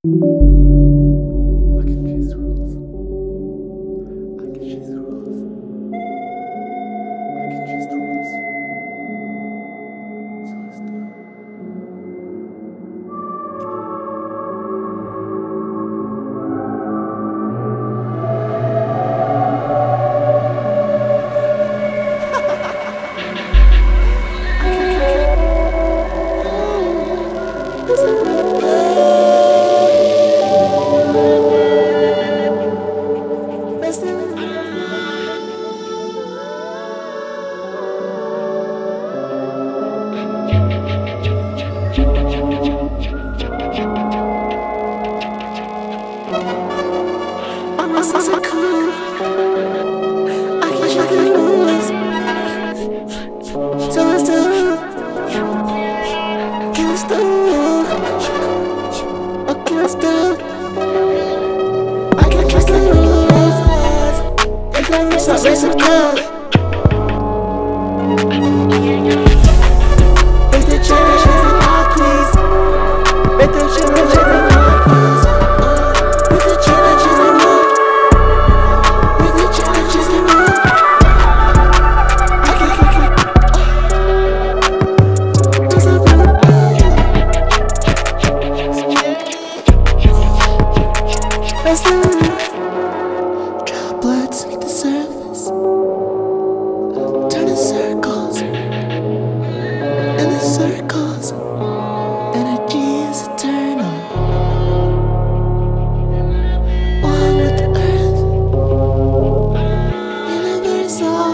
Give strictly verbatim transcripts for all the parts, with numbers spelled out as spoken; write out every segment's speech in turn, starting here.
I can chase the rules. I can chase the rules. I can chase the rules. So let's do it. I'm so cool. I can check the rules. So let's do it. Can we do it? Okay, let's do it. I can check the rules. If I miss, I'll raise it up. If the challenge is an art, please. If the challenge is an art, please. If the challenge is an art, if the challenge is an art, I can kick it. It's a blue. Let's do it. Droplets meet the surface, turn in circles, and the circles. Energy is eternal, one with the earth, universal.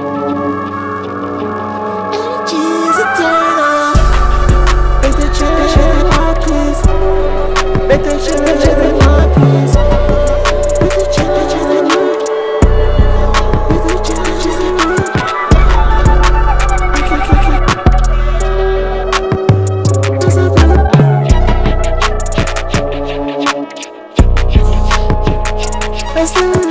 Energy is eternal. Make the change in the heart, please. Make the change in the heart, please. Make the change in the heart. Make the change in the heart. I can kick it. It's a blue. Let's do it.